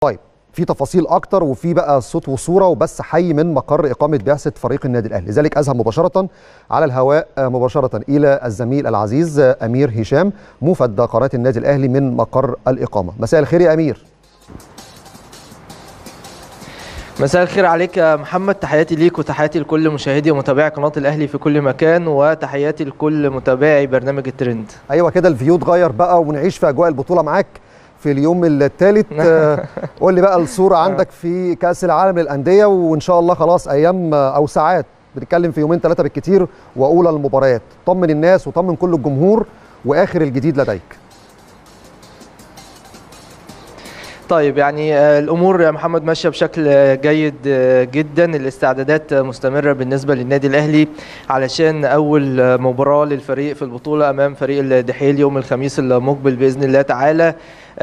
طيب في تفاصيل اكتر وفي بقى صوت وصوره وبس حي من مقر اقامه بعثه فريق النادي الاهلي، لذلك اذهب مباشره على الهواء مباشره الى الزميل العزيز امير هشام موفد قناه النادي الاهلي من مقر الاقامه. مساء الخير يا امير. مساء الخير عليك يا محمد، تحياتي ليك وتحياتي لكل مشاهدي ومتابعي قناه الاهلي في كل مكان، وتحياتي لكل متابعي برنامج الترند. ايوه كده الفيو اتغير بقى ونعيش في اجواء البطوله معاك في اليوم الثالث. قول لي بقى الصوره عندك في كاس العالم للانديه، وان شاء الله خلاص ايام او ساعات، بنتكلم في يومين ثلاثه بالكثير واولى المباريات. طمن الناس وطمن كل الجمهور واخر الجديد لديك. طيب يعني الامور يا محمد ماشيه بشكل جيد جدا، الاستعدادات مستمره بالنسبه للنادي الاهلي علشان اول مباراه للفريق في البطوله امام فريق الدحيل يوم الخميس المقبل باذن الله تعالى.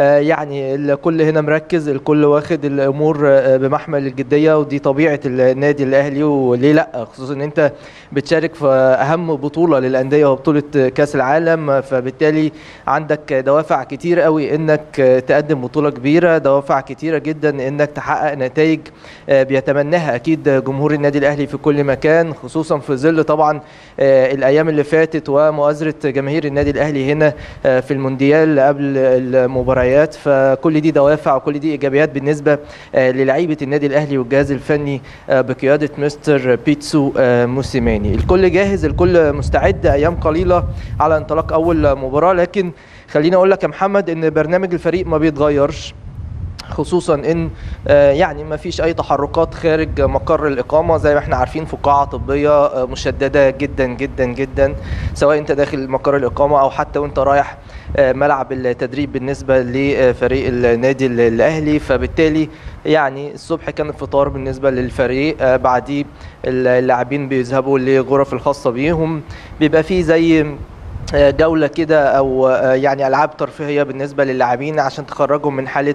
يعني الكل هنا مركز، الكل واخد الامور بمحمل الجديه، ودي طبيعه النادي الاهلي، وليه لا، خصوصا ان انت بتشارك في اهم بطوله للانديه وبطوله كاس العالم، فبالتالي عندك دوافع كتير قوي انك تقدم بطوله كبيره، دوافع كتيره جدا انك تحقق نتائج بيتمناها اكيد جمهور النادي الاهلي في كل مكان، خصوصا في ظل طبعا الايام اللي فاتت ومؤازره جماهير النادي الاهلي هنا في المونديال قبل المباراه. فكل دي دوافع وكل دي ايجابيات بالنسبه للاعيبه النادي الاهلي والجهاز الفني بقياده مستر بيتسو موسيماني. الكل جاهز، الكل مستعد، ايام قليله على انطلاق اول مباراه، لكن خليني اقول لك يا محمد ان برنامج الفريق ما بيتغيرش، خصوصا ان يعني ما فيش اي تحركات خارج مقر الاقامه، زي ما احنا عارفين فقاعه طبيه مشدده جدا جدا جدا، سواء انت داخل مقر الاقامه او حتى وانت رايح ملعب التدريب بالنسبه لفريق النادي الاهلي. فبالتالي يعني الصبح كان الفطار بالنسبه للفريق، بعديه اللاعبين بيذهبوا لغرف الخاصه بيهم، بيبقى فيه زي جولة كده أو يعني ألعاب ترفيهية بالنسبة للاعبين عشان تخرجهم من حالة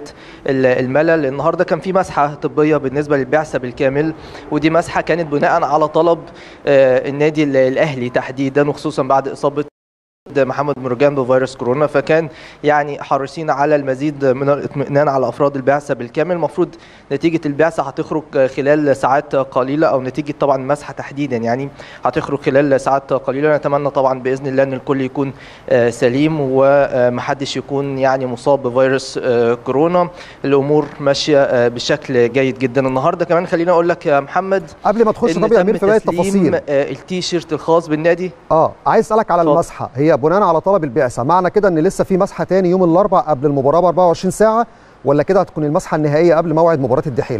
الملل. النهاردة كان في مسحة طبية بالنسبة للبعثة بالكامل، ودي مسحة كانت بناء على طلب النادي الأهلي تحديدا، وخصوصا بعد إصابة محمد مرجان بفيروس كورونا، فكان يعني حريصين على المزيد من الاطمئنان على افراد البعثه بالكامل. المفروض نتيجه البعثه هتخرج خلال ساعات قليله، او نتيجه طبعا المسحه تحديدا يعني هتخرج خلال ساعات قليله. نتمنى طبعا باذن الله ان الكل يكون سليم ومحدش يكون يعني مصاب بفيروس كورونا. الامور ماشيه بشكل جيد جدا. النهارده كمان خليني اقول لك يا محمد قبل ما تخش طب يا امير في باقي التفاصيل التيشيرت الخاص بالنادي. عايز اسالك على المسحه، هي بناء على طلب البعثه، معنى كده ان لسه في مسحه تاني يوم الاربعاء قبل المباراه ب 24 ساعه، ولا كده هتكون المسحه النهائيه قبل موعد مباراه الدحيل؟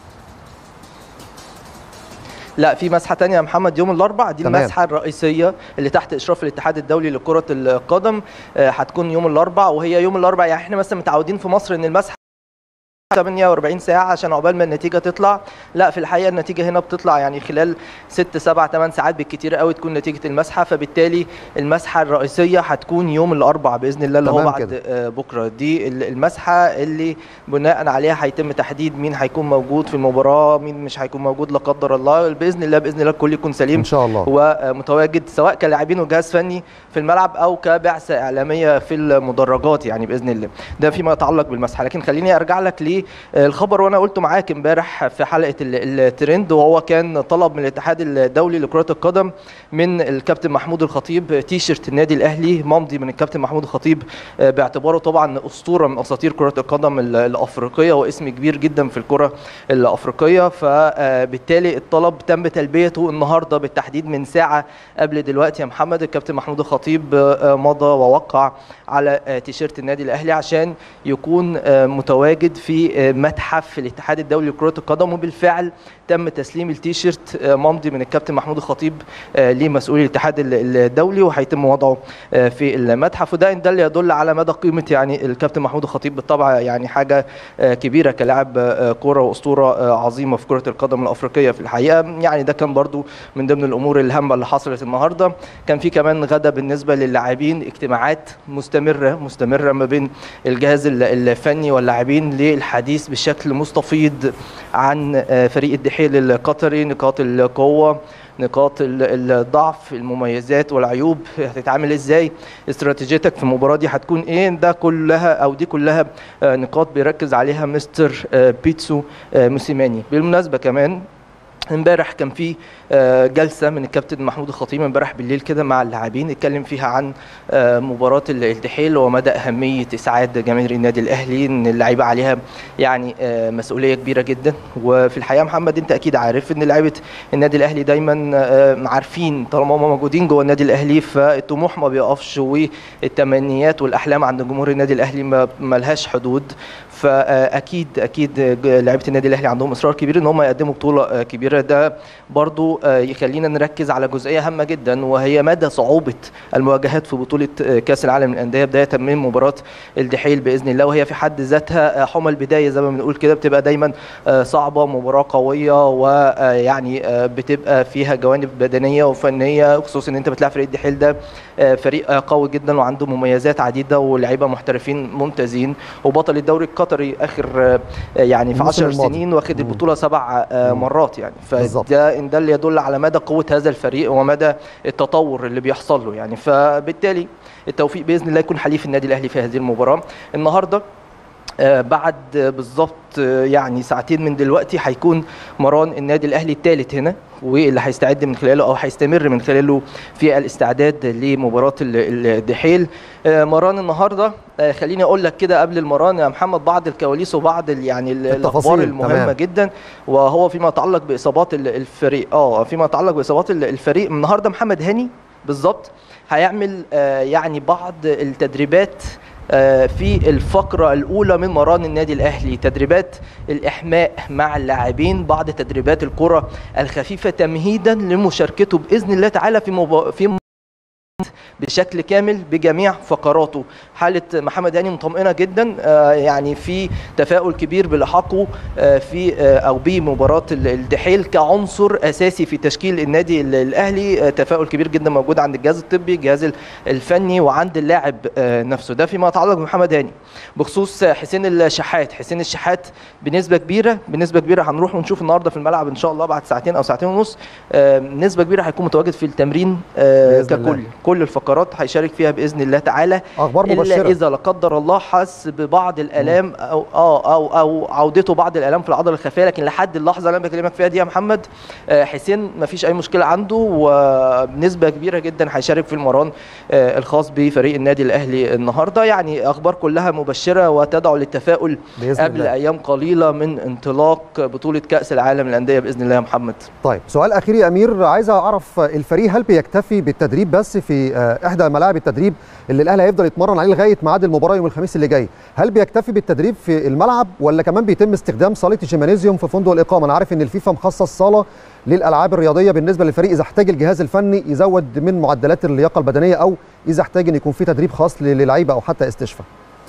لا، في مسحه ثانيه يا محمد يوم الاربعاء، دي المسحه الرئيسيه اللي تحت اشراف الاتحاد الدولي لكره القدم، هتكون يوم الاربعاء. وهي يوم الاربعاء يعني احنا مثلا متعودين في مصر ان المسحه 48 ساعة عشان عقبال ما النتيجة تطلع، لا في الحقيقة النتيجة هنا بتطلع يعني خلال 6 7 8 ساعات بالكتير قوي تكون نتيجة المسحة. فبالتالي المسحة الرئيسية هتكون يوم الأربعاء بإذن الله، اللي هو بعد بكرة. دي المسحة اللي بناء عليها هيتم تحديد مين هيكون موجود في المباراة، مين مش هيكون موجود لا قدر الله. بإذن الله الكل يكون سليم إن شاء الله ومتواجد، سواء كلاعبين وجهاز فني في الملعب أو كبعثة إعلامية في المدرجات يعني بإذن الله. ده فيما يتعلق بالمسحة. لكن خليني أرجع لك الخبر وانا قلته معاك امبارح في حلقه الترند، وهو كان طلب من الاتحاد الدولي لكره القدم من الكابتن محمود الخطيب تيشيرت النادي الاهلي ممضي من الكابتن محمود الخطيب، باعتباره طبعا اسطوره من اساطير كره القدم الافريقيه واسم كبير جدا في الكره الافريقيه. فبالتالي الطلب تم تلبيته النهارده بالتحديد من ساعه قبل دلوقتي يا محمد. الكابتن محمود الخطيب مضى ووقع على تيشيرت النادي الاهلي عشان يكون متواجد في متحف الاتحاد الدولي لكرة القدم، وبالفعل تم تسليم التيشيرت ممضي من الكابتن محمود الخطيب لمسؤولي الاتحاد الدولي، وهيتم وضعه في المتحف. وده ان اللي يدل على مدى قيمة يعني الكابتن محمود الخطيب بالطبع، يعني حاجة كبيرة كلاعب كرة واسطورة عظيمة في كرة القدم الافريقية في الحقيقة. يعني ده كان برضو من ضمن الامور الهامة اللي حصلت النهاردة. كان في كمان غدا بالنسبة للاعبين، اجتماعات مستمرة ما بين الجهاز الفني واللاعبين للحديث بشكل مستفيض عن فريق الدحيل القطري، نقاط القوة، نقاط الضعف، المميزات والعيوب، هتتعامل ازاي، استراتيجيتك في المباراه دي هتكون ايه. ده كلها او دي كلها نقاط بيركز عليها مستر بيتسو موسيماني. بالمناسبه كمان امبارح كان في جلسه من الكابتن محمود الخطيب امبارح بالليل كده مع اللاعبين، اتكلم فيها عن مباراه الدحيل ومدى اهميه اسعاد جماهير النادي الاهلي، ان اللعيبه عليها يعني مسؤوليه كبيره جدا. وفي الحقيقه محمد انت اكيد عارف ان لعيبه النادي الاهلي دايما عارفين طالما هم موجودين جوه النادي الاهلي فالطموح ما بيقفش، والتمنيات والاحلام عند جمهور النادي الاهلي ما لهاش حدود. فاكيد لعيبه النادي الاهلي عندهم اصرار كبير ان هم يقدموا بطوله كبيره. ده برضو يخلينا نركز على جزئيه هامه جدا، وهي مدى صعوبه المواجهات في بطوله كاس العالم للانديه بدايه من مباراه الدحيل باذن الله، وهي في حد ذاتها حمى البدايه زي ما بنقول كده، بتبقى دايما صعبه، مباراه قويه ويعني بتبقى فيها جوانب بدنيه وفنيه، خصوصا ان انت بتلعب فريق الدحيل ده فريق قوي جدا وعنده مميزات عديده ولاعيبه محترفين ممتازين، وبطل الدوري القطري اخر يعني في 10 سنين واخد البطوله 7 مرات يعني. فده اللي يدل على مدى قوه هذا الفريق ومدى التطور اللي بيحصل له يعني. فبالتالي التوفيق باذن الله يكون حليف النادي الاهلي في هذه المباراه. النهارده بعد بالظبط يعني ساعتين من دلوقتي هيكون مران النادي الاهلي الثالث هنا، واللي هيستعد من خلاله او هيستمر من خلاله في الاستعداد لمباراه الدحيل. مران النهارده خليني اقول لك كده قبل المران يا محمد بعض الكواليس وبعض يعني الاخبار المهمه تمام. جدا، وهو فيما يتعلق باصابات الفريق. فيما يتعلق باصابات الفريق النهارده محمد هاني بالظبط هيعمل يعني بعض التدريبات في الفقرة الأولى من مران النادي الأهلي، تدريبات الإحماء مع اللاعبين، بعض تدريبات الكرة الخفيفة تمهيدا لمشاركته بإذن الله تعالى في بشكل كامل بجميع فقراته. حالة محمد هاني مطمئنة جدا، يعني في تفاؤل كبير بلحاقه في أو بمباراة الدحيل كعنصر أساسي في تشكيل النادي الأهلي. تفاؤل كبير جدا موجود عند الجهاز الطبي، الجهاز الفني، وعند اللاعب نفسه. ده فيما يتعلق بمحمد هاني. بخصوص حسين الشحات بنسبة كبيرة هنروح ونشوف النهارده في الملعب إن شاء الله بعد ساعتين أو ساعتين ونص، نسبة كبيرة هيكون متواجد في التمرين ككل. كل الفقرات هيشارك فيها باذن الله تعالى، اخبار مبشره الا اذا لا قدر الله حس ببعض الالام او عودته بعض الالام في العضله الخلفيه. لكن لحد اللحظه اللي انا بكلمك فيها دي يا محمد حسين ما فيش اي مشكله عنده، وبنسبه كبيره جدا هيشارك في المران الخاص بفريق النادي الاهلي النهارده. يعني اخبار كلها مبشره وتدعو للتفاؤل قبل الله. ايام قليله من انطلاق بطوله كاس العالم للانديه باذن الله يا محمد. طيب سؤال اخير يا امير، عايز اعرف الفريق هل بيكتفي بالتدريب بس في احدى ملاعب التدريب اللي الاهلي هيفضل يتمرن عليه لغايه ميعاد المباراه يوم الخميس اللي جاي؟ هل بيكتفي بالتدريب في الملعب ولا كمان بيتم استخدام صاله الجيمنازيوم في فندق الاقامه؟ انا عارف ان الفيفا مخصص صاله للالعاب الرياضيه بالنسبه للفريق اذا احتاج الجهاز الفني يزود من معدلات اللياقه البدنيه، او اذا احتاج ان يكون في تدريب خاص للعيبه او حتى استشفاء.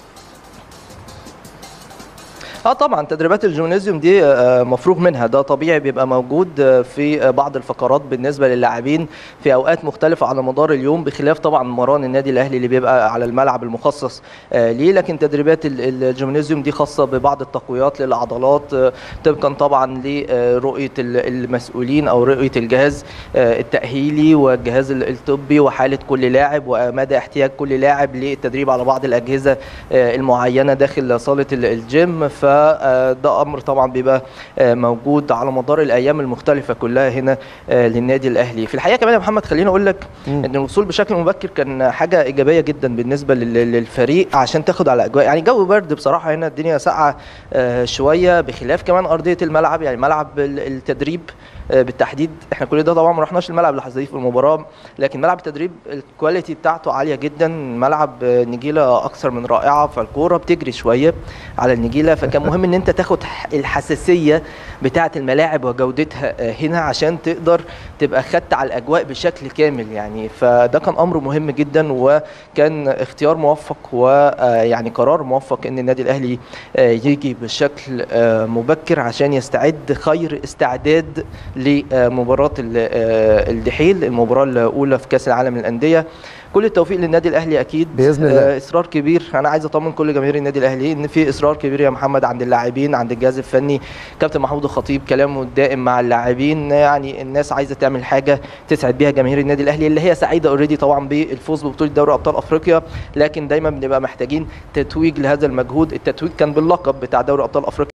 طبعا تدريبات الجيمنازيوم دي مفروغ منها، ده طبيعي بيبقى موجود في بعض الفقرات بالنسبه للاعبين في اوقات مختلفه على مدار اليوم، بخلاف طبعا مران النادي الاهلي اللي بيبقى على الملعب المخصص ليه. لكن تدريبات الجيمنازيوم دي خاصه ببعض التقويات للعضلات طبقا طبعا لرؤيه المسؤولين او رؤيه الجهاز التاهيلي والجهاز الطبي وحاله كل لاعب ومدى احتياج كل لاعب للتدريب على بعض الاجهزه المعينه داخل صاله الجيم. فده امر طبعا بيبقى موجود على مدار الايام المختلفه كلها هنا للنادي الاهلي. في الحقيقه كمان يا محمد خليني اقول لك ان الوصول بشكل مبكر كان حاجه ايجابيه جدا بالنسبه للفريق عشان تاخد على اجواء، يعني جو برد بصراحه هنا الدنيا ساقعه شويه، بخلاف كمان ارضيه الملعب. يعني ملعب التدريب بالتحديد احنا كل ده طبعا ما رحناش الملعب اللي هيستضيف المباراه، لكن ملعب التدريب الكواليتي بتاعته عاليه جدا، ملعب نجيله اكثر من رائعه، فالكوره بتجري شويه على النجيله، فكان مهم ان انت تاخد الحساسيه بتاعه الملاعب وجودتها هنا عشان تقدر تبقى خدت على الاجواء بشكل كامل يعني. فده كان امر مهم جدا وكان اختيار موفق ويعني قرار موفق ان النادي الاهلي يجي بشكل مبكر عشان يستعد خير استعداد لمباراه الدحيل، المباراه الاولى في كاس العالم للانديه. كل التوفيق للنادي الاهلي اكيد باذن الله. اصرار كبير. انا عايز اطمن كل جماهير النادي الاهلي ان في اصرار كبير يا محمد عند اللاعبين، عند الجهاز الفني. كابتن محمود الخطيب كلامه الدائم مع اللاعبين، يعني الناس عايزه تعمل حاجه تسعد بيها جماهير النادي الاهلي اللي هي سعيده اوريدي طبعا بالفوز ببطوله دوري ابطال افريقيا، لكن دايما بنبقى محتاجين تتويج لهذا المجهود. التتويج كان باللقب بتاع دوري ابطال افريقيا